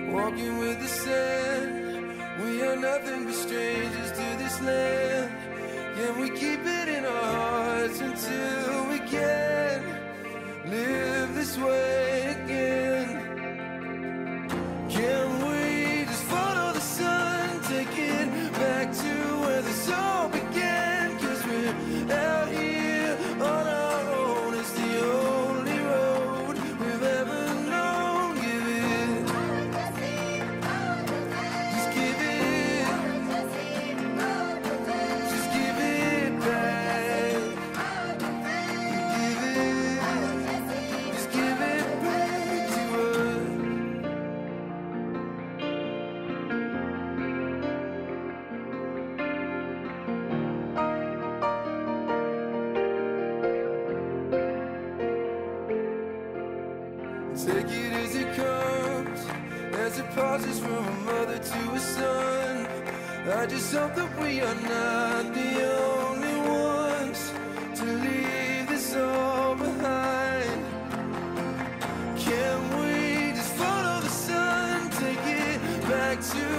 walking with the sand. We are nothing but strangers to this land. Can we keep it in our hearts until we can live this way again? Can we just follow the sun, take it back to where this all began? 'Cause we're out here on our own. It's the only road we've ever known. Give it, just give it, just give it back. Give it, just give it back to us. Take it as it comes, as it passes from a mother to a son. I just hope that we are not the only ones to leave this all behind. Can we just follow the sun, take it back to